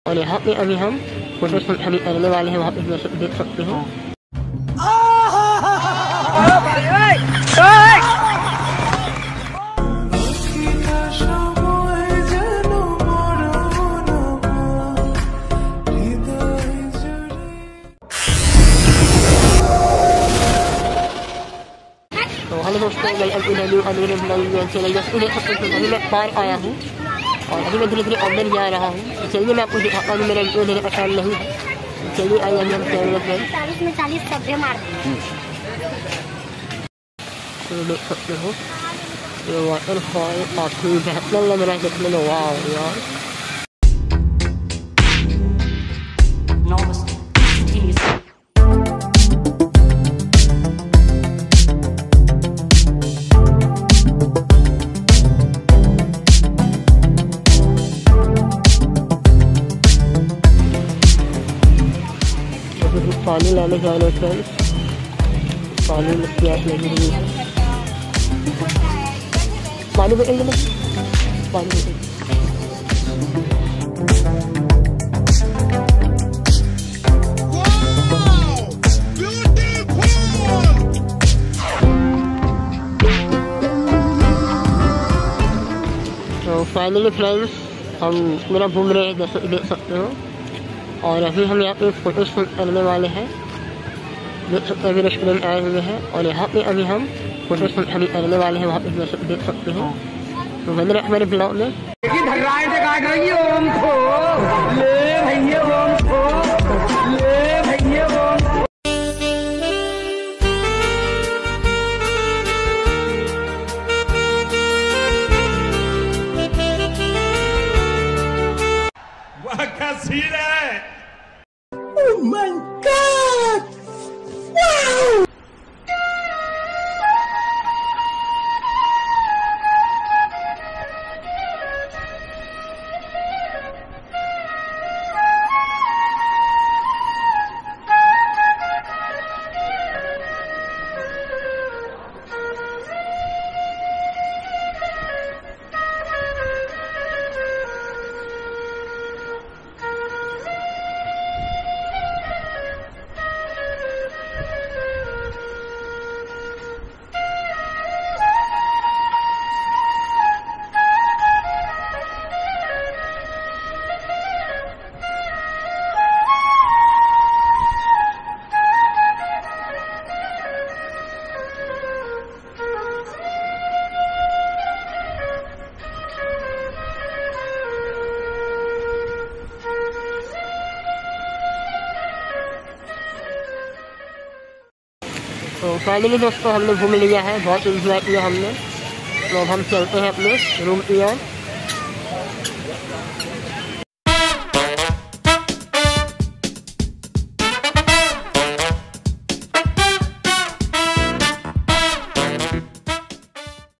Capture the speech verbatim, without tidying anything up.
और यहाँ पे अभी हम फोटो शूट हमें करने वाले हैं, वहाँ पे देख सकते हो। तो हेलो दोस्तों, अभी मैं बाहर आया हूँ और अभी मैं धीरे धीरे अंदर जा रहा हूँ। चलिए मैं आपको दिखाता हूँ, मेरा वीडियो मेरे पसंद नहीं है। चलिए आइए हम कैमरे पे चालीस में चालीस सब्जी मार तो देख सकते हो ये वाटरफॉल काफी बेहतर लग रहा है देखने में। वाह यार, पानी लाने जा रहे फ्रेंड्स, पानी में प्यास लगी हुई है। पानी बोतल ले लो, पानी बोतल। तो फाइनली फ्रेंड्स हम पूरा घूम रहे हैं, जैसे देख सकते हो। और अभी हम यहाँ पे फोटो शूट करने वाले हैं। देख सकते हो अभी रेस्टोरेंट आए हुए हैं और यहाँ पे अभी हम फोटो शूट हमें करने वाले हैं, वहाँ पे देख सकते हो। तो बन रहे हमारे ब्लॉग में। वाह क्या सीन है। Oh my God! Wow! तो फाइनली दोस्तों हमने घूम लिया है, बहुत इंजॉय किया हमने। तो अब हम चलते हैं अपने रूम की ओर।